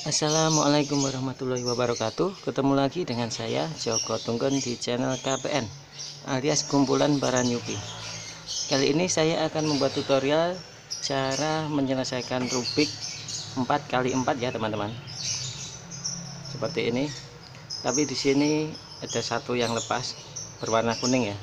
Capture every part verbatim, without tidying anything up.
Assalamualaikum warahmatullahi wabarakatuh. Ketemu lagi dengan saya Joko Tunggon di channel K P N alias kumpulan para newbie. Kali ini saya akan membuat tutorial cara menyelesaikan Rubik empat kali empat ya teman-teman. Seperti ini. Tapi di sini ada satu yang lepas berwarna kuning ya.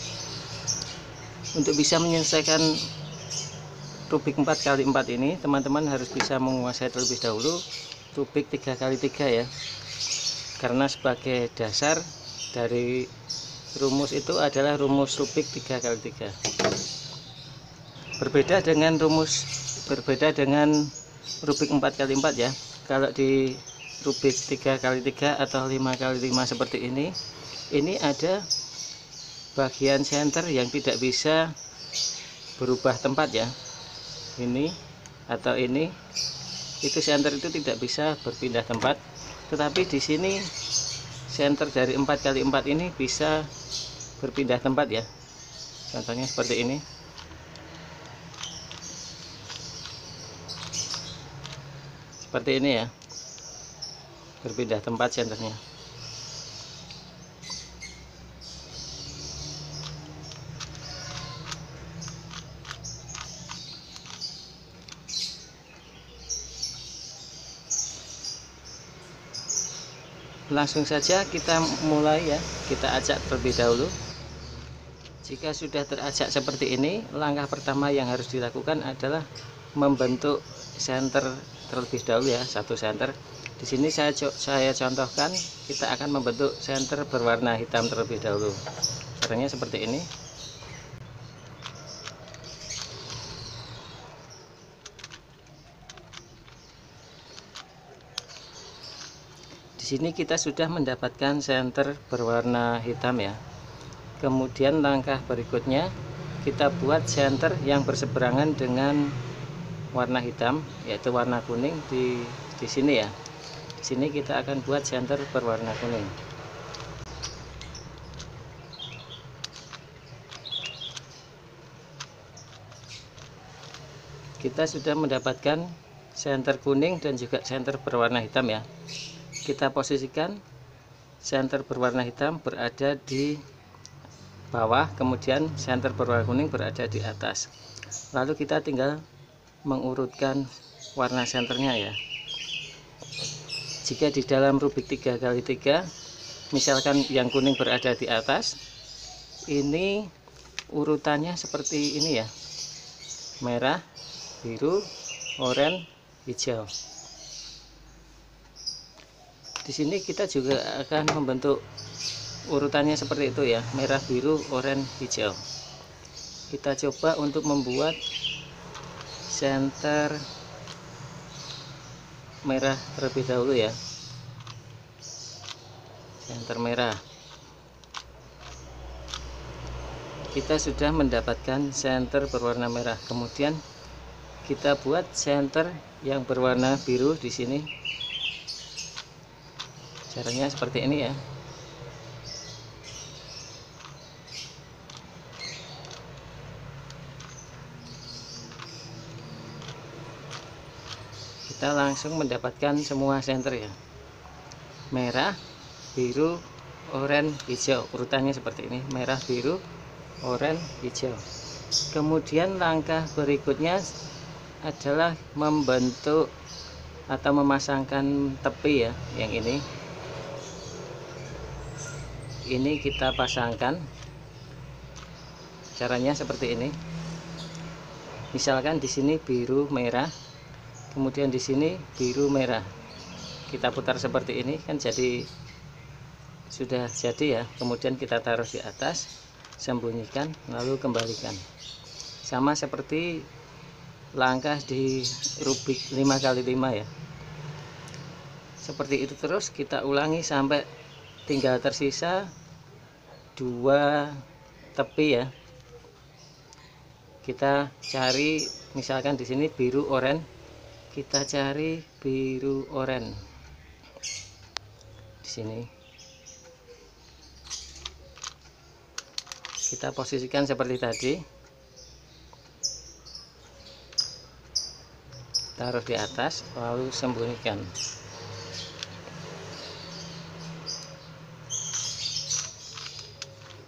Untuk bisa menyelesaikan Rubik empat kali empat ini, teman-teman harus bisa menguasai terlebih dahulu Rubik tiga kali tiga ya, karena sebagai dasar dari rumus itu adalah rumus Rubik tiga kali tiga. Berbeda dengan rumus berbeda dengan Rubik empat kali empat ya. Kalau di Rubik tiga kali tiga atau lima kali lima seperti ini, ini ada bagian senter yang tidak bisa berubah tempat ya. Ini atau ini itu center itu tidak bisa berpindah tempat, tetapi di sini center dari empat kali empat ini bisa berpindah tempat ya. Contohnya seperti ini. Seperti ini ya, berpindah tempat senternya. Langsung saja kita mulai ya, kita acak terlebih dahulu. Jika sudah teracak seperti ini, langkah pertama yang harus dilakukan adalah membentuk center terlebih dahulu ya, satu center. Di sini saya saya contohkan, kita akan membentuk center berwarna hitam terlebih dahulu. Caranya seperti ini. Di sini kita sudah mendapatkan center berwarna hitam ya. Kemudian langkah berikutnya kita buat center yang berseberangan dengan warna hitam, yaitu warna kuning di di sini ya. Di sini kita akan buat center berwarna kuning. Kita sudah mendapatkan center kuning dan juga center berwarna hitam ya. Kita posisikan center berwarna hitam berada di bawah, kemudian center berwarna kuning berada di atas. Lalu kita tinggal mengurutkan warna senternya ya. Jika di dalam Rubik tiga kali tiga, misalkan yang kuning berada di atas, ini urutannya seperti ini ya. Merah, biru, oranye, hijau. Di sini kita juga akan membentuk urutannya seperti itu ya, merah, biru, oranye, hijau. Kita coba untuk membuat center merah terlebih dahulu ya. Center merah. Kita sudah mendapatkan center berwarna merah. Kemudian kita buat center yang berwarna biru di sini. Caranya seperti ini ya. Kita langsung mendapatkan semua center ya. Merah, biru, oranye, hijau. Urutannya seperti ini. Merah, biru, oranye, hijau. Kemudian langkah berikutnya adalah membentuk atau memasangkan tepi ya, yang ini. Ini kita pasangkan. Caranya seperti ini. Misalkan di sini biru merah, kemudian di sini biru merah. Kita putar seperti ini kan jadi sudah jadi ya. Kemudian kita taruh di atas, sembunyikan, lalu kembalikan. Sama seperti langkah di Rubik lima kali lima ya. Seperti itu terus kita ulangi sampai tinggal tersisa dua tepi ya. Kita cari misalkan di sini biru oranye, kita cari biru oranye di sini. Kita posisikan seperti tadi, taruh di atas lalu sembunyikan.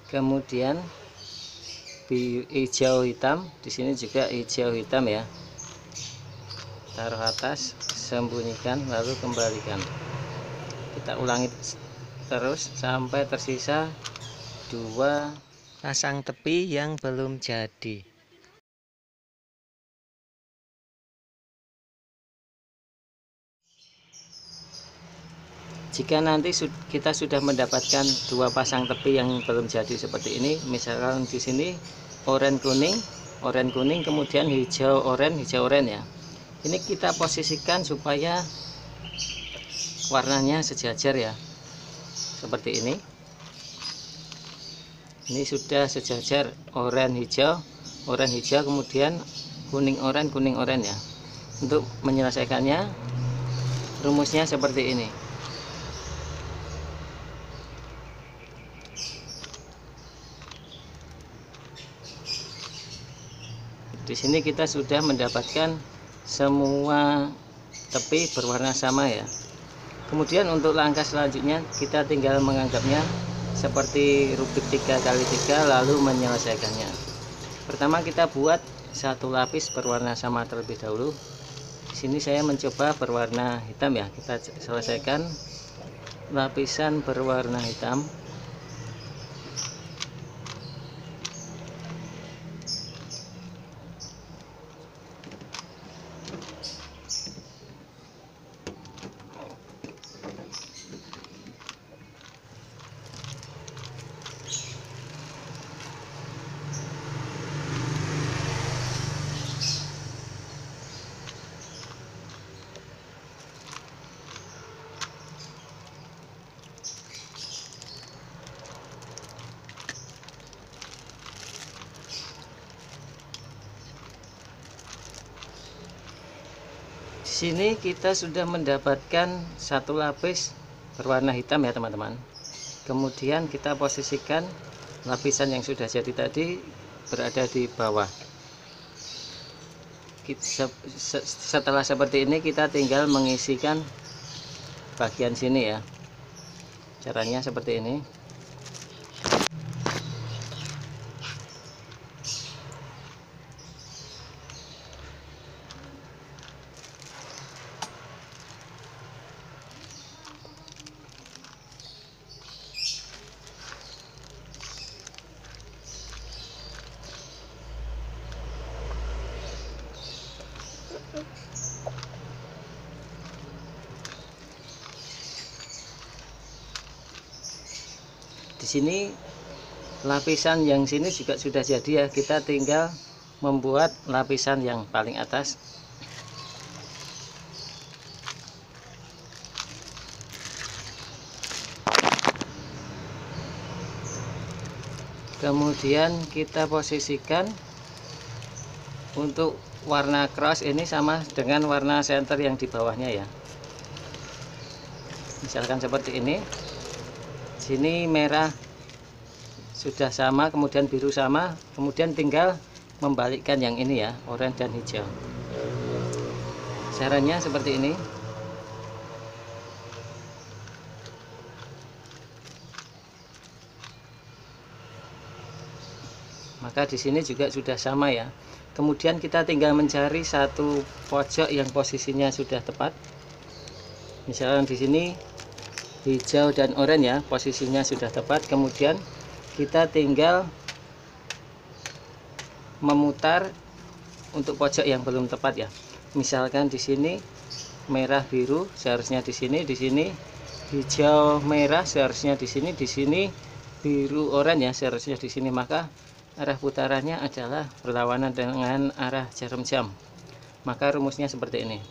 kemudian hijau hitam, di sini juga hijau hitam ya. Taruh atas, sembunyikan, lalu kembalikan. Kita ulangi terus sampai tersisa dua pasang tepi yang belum jadi. Jika nanti kita sudah mendapatkan dua pasang tepi yang belum jadi seperti ini, misalkan di sini oranye kuning, oranye kuning, kemudian hijau oranye, hijau oranye ya. Ini kita posisikan supaya warnanya sejajar ya, seperti ini. Ini sudah sejajar, oranye hijau, oranye hijau, kemudian kuning oranye, kuning oranye ya. Untuk menyelesaikannya, rumusnya seperti ini. Di sini kita sudah mendapatkan semua tepi berwarna sama ya. Kemudian untuk langkah selanjutnya kita tinggal menganggapnya seperti rubik tiga kali tiga lalu menyelesaikannya. Pertama kita buat satu lapis berwarna sama terlebih dahulu. Di sini saya mencoba berwarna hitam ya. Kita selesaikan lapisan berwarna hitam. Di sini kita sudah mendapatkan satu lapis berwarna hitam ya teman-teman. Kemudian kita posisikan lapisan yang sudah jadi tadi berada di bawah. Setelah seperti ini kita tinggal mengisikan bagian sini ya. Caranya seperti ini. Di sini lapisan yang sini juga sudah jadi ya, kita tinggal membuat lapisan yang paling atas. Kemudian kita posisikan untuk warna cross ini sama dengan warna center yang di bawahnya ya. Misalkan seperti ini. Sini merah sudah sama, kemudian biru sama, kemudian tinggal membalikkan yang ini ya, oranye dan hijau. Caranya seperti ini. Maka di sini juga sudah sama ya. Kemudian kita tinggal mencari satu pojok yang posisinya sudah tepat. Misalnya di sini hijau dan oranye ya, posisinya sudah tepat. Kemudian kita tinggal memutar untuk pojok yang belum tepat ya. Misalkan di sini merah biru seharusnya di sini, di sini hijau merah seharusnya di sini, di sini biru oranye ya seharusnya di sini. Maka arah putarannya adalah berlawanan dengan arah jarum jam. Maka rumusnya seperti ini.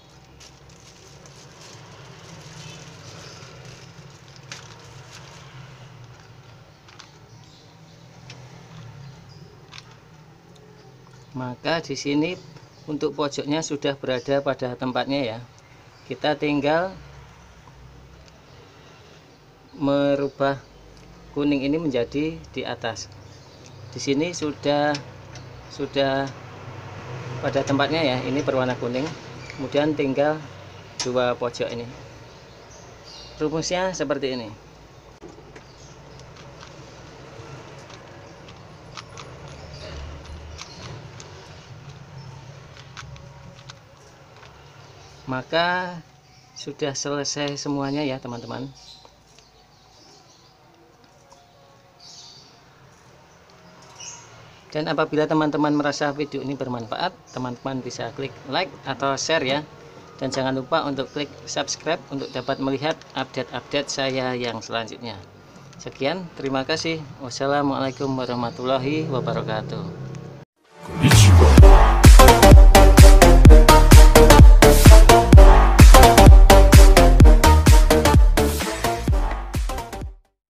Maka di sini untuk pojoknya sudah berada pada tempatnya ya. Kita tinggal merubah kuning ini menjadi di atas. Di sini sudah sudah pada tempatnya ya. Ini berwarna kuning. Kemudian tinggal dua pojok ini. Rumusnya seperti ini. maka sudah selesai semuanya ya teman-teman. Dan apabila teman-teman merasa video ini bermanfaat, teman-teman bisa klik like atau share ya. Dan jangan lupa untuk klik subscribe untuk dapat melihat update-update saya yang selanjutnya. Sekian, terima kasih. Wassalamualaikum warahmatullahi wabarakatuh.